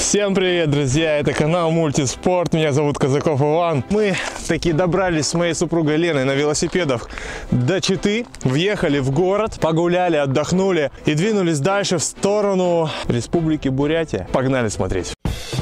Всем привет, друзья! Это канал Мультиспорт. Меня зовут Казаков Иван. Мы таки добрались с моей супругой Леной на велосипедах до Читы, въехали в город, погуляли, отдохнули и двинулись дальше в сторону Республики Бурятия. Погнали смотреть!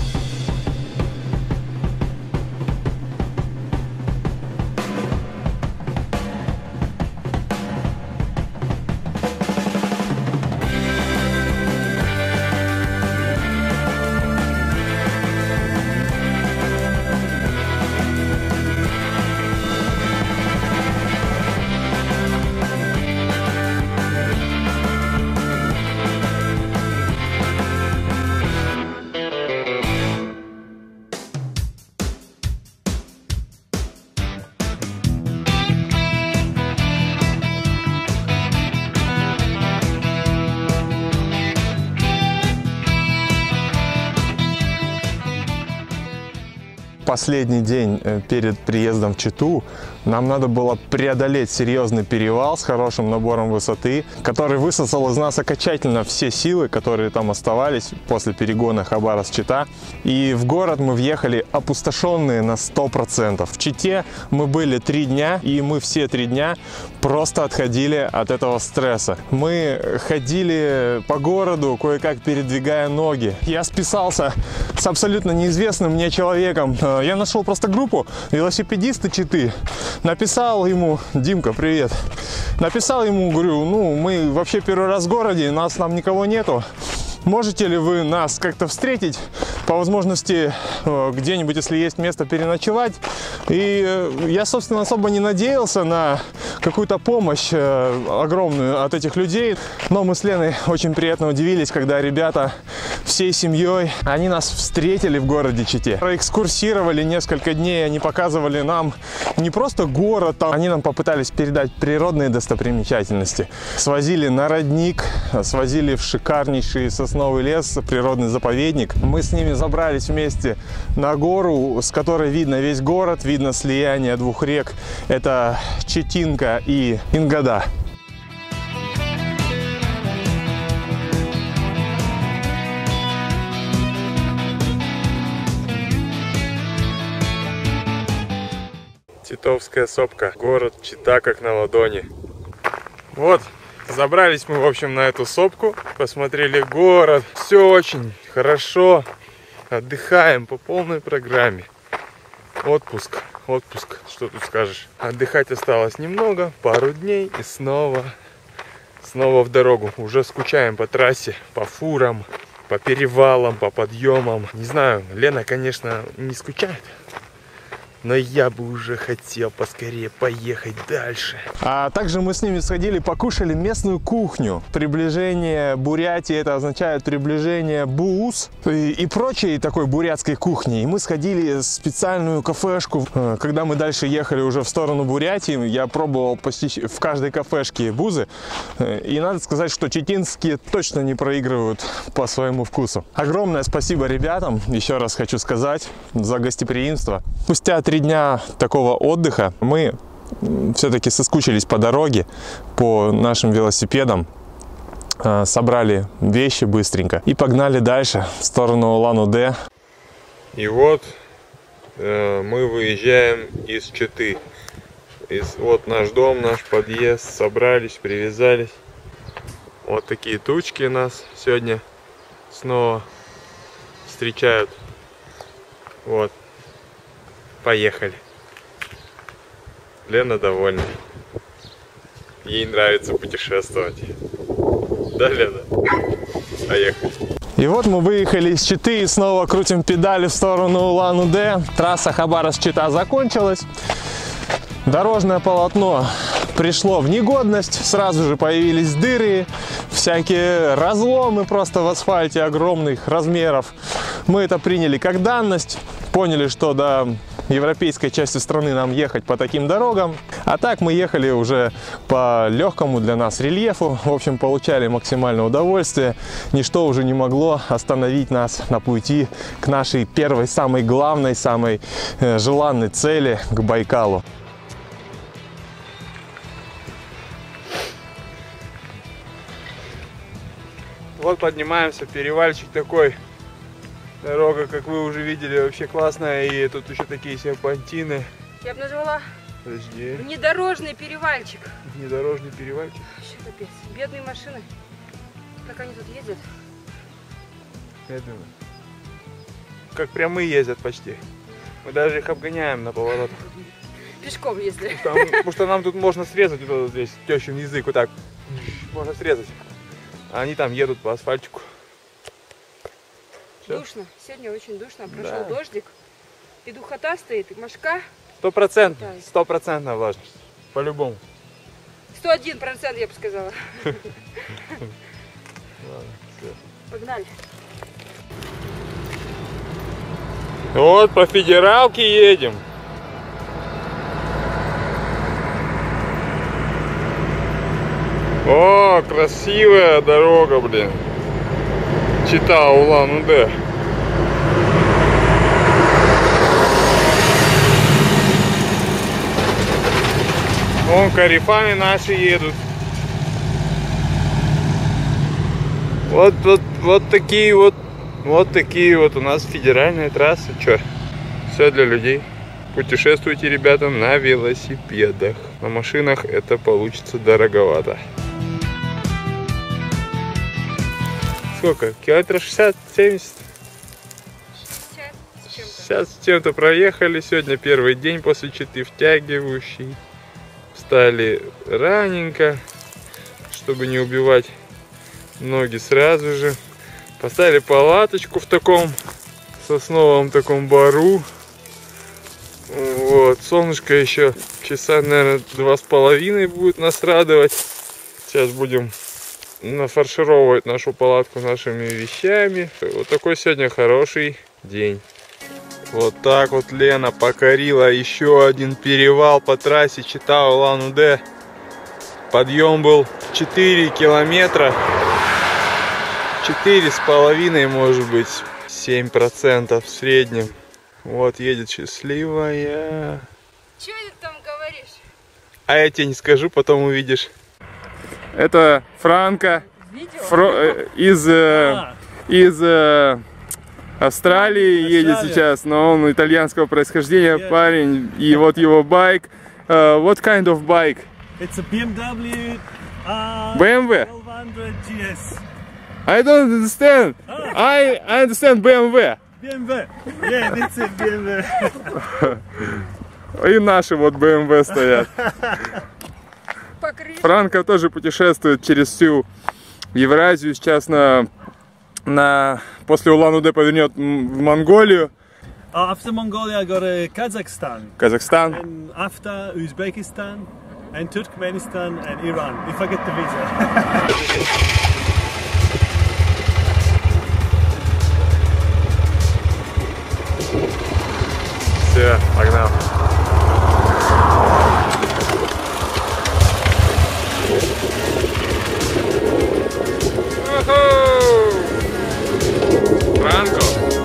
Последний день перед приездом в Читу нам надо было преодолеть серьезный перевал с хорошим набором высоты, который высосал из нас окончательно все силы, которые там оставались после перегона Хабаровск-Чита. И в город мы въехали опустошенные на 100%. В Чите мы были 3 дня, и мы все 3 дня просто отходили от этого стресса. Мы ходили по городу, кое-как передвигая ноги. Я списался с абсолютно неизвестным мне человеком. Я нашел просто группу велосипедисты Читы. Написал ему: Димка, привет. Написал ему, говорю, ну, мы вообще первый раз в городе, нас там никого нету. Можете ли вы нас как-то встретить, по возможности где-нибудь, если есть место, переночевать? И я, собственно, особо не надеялся на какую-то помощь огромную от этих людей. Но мы с Леной очень приятно удивились, когда ребята всей семьей, они нас встретили в городе Чите. Проэкскурсировали несколько дней, они показывали нам не просто город, они нам попытались передать природные достопримечательности. Свозили на родник, свозили в шикарнейший сосновый лес, природный заповедник. Мы с ними забрались вместе на гору, с которой видно весь город, видно слияние 2 рек. Это Читинка и Ингода. Титовская сопка. Город Чита как на ладони. Вот, забрались мы, в общем, на эту сопку, посмотрели город. Все очень хорошо. Отдыхаем по полной программе. Отпуск, что тут скажешь. Отдыхать осталось немного, пару дней и снова в дорогу. Уже скучаем по трассе, по фурам, по перевалам, по подъемам. Не знаю, Лена, конечно, не скучает. Но я бы уже хотел поскорее поехать дальше. А также мы с ними сходили, покушали местную кухню. Приближение Бурятии, это означает приближение БУС и прочей такой бурятской кухни. И мы сходили в специальную кафешку. Когда мы дальше ехали уже в сторону Бурятии, я пробовал почти в каждой кафешке бузы. И надо сказать, что читинские точно не проигрывают по своему вкусу. Огромное спасибо ребятам, еще раз хочу сказать, за гостеприимство. Спустя 3 дня такого отдыха мы все-таки соскучились по дороге, по нашим велосипедам, собрали вещи быстренько и погнали дальше в сторону Улан-Удэ. И вот мы выезжаем из Читы. Вот наш дом, наш подъезд. Собрались, привязались. Вот такие тучки нас сегодня снова встречают. Вот. Поехали. Лена довольна. Ей нравится путешествовать. Да, Лена? Поехали. И вот мы выехали из Читы и снова крутим педали в сторону Улан-Удэ. Трасса Хабаровск-Чита закончилась. Дорожное полотно пришло в негодность. Сразу же появились дыры, всякие разломы просто в асфальте огромных размеров. Мы это приняли как данность. Поняли, что до европейской части страны нам ехать по таким дорогам. А так мы ехали уже по легкому для нас рельефу. В общем, получали максимальное удовольствие. Ничто уже не могло остановить нас на пути к нашей первой, самой главной, самой желанной цели, к Байкалу. Вот поднимаемся, перевальчик такой Дорога, как вы уже видели, вообще классная. И тут еще такие серпантины. Я бы назвала Подожди. внедорожный перевальчик. Внедорожный перевальчик. Вообще капец. Бедные машины. Как они тут ездят? Медленно. Как прямые ездят почти. Мы даже их обгоняем на поворотах. Пешком ездили. Потому что нам тут можно срезать вот здесь тещин язык, вот так. Можно срезать. А они там едут по асфальтику. Всё. Душно. Сегодня очень душно. Прошел дождик. И духота стоит, и мошка. 100%. 100% влажность. По-любому. 101%, я бы сказала. Ладно, всё. Погнали. Вот по федералке едем. О, красивая дорога, блин. Чита-Улан-Удэ. Вон карифаны наши едут. Вот такие вот у нас федеральные трассы. Чё? Все для людей. Путешествуйте, ребята, на велосипедах. На машинах это получится дороговато. Сколько? Километров 60-70? 60 с чем-то проехали. Сегодня первый день после читы втягивающий. Встали раненько, чтобы не убивать ноги сразу же. Поставили палаточку в таком сосновом таком бару. Вот, солнышко еще часа, наверное, 2,5 будет нас радовать. Сейчас будем нафаршировывать нашу палатку нашими вещами. Вот такой сегодня хороший день. Вот так вот Лена покорила еще один перевал по трассе Чита-Улан-Удэ. Подъем был 4 километра. 4,5, может быть, 7% в среднем. Вот едет счастливая. Че ты там говоришь? А я тебе не скажу, потом увидишь. Это Франко из Австралии едет сейчас, но он итальянского происхождения, парень. И вот его байк. What kind of bike? It's a BMW. BMW? 1200 GS. I don't understand. I understand BMW. BMW. Yeah, that's it, BMW. И наши вот BMW стоят. Франко тоже путешествует через всю Евразию. Сейчас после Улан-Удэ повернет в Монголию. After Mongolia, I go to Kazakhstan. Казахстан. And after Uzbekistan, and Turkmenistan, and Iran, if I get the visa. Все, погнал. Франко.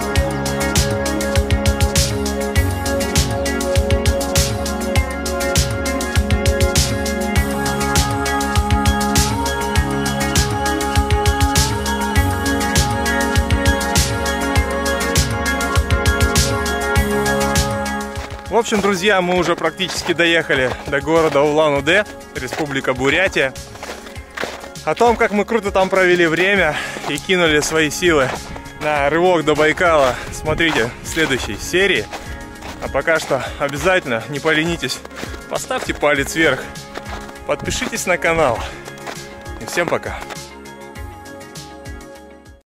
В общем, друзья, мы уже практически доехали до города Улан-Удэ, Республика Бурятия. О том, как мы круто там провели время и кинули свои силы на рывок до Байкала, смотрите в следующей серии. А пока что обязательно не поленитесь, поставьте палец вверх, подпишитесь на канал. И всем пока!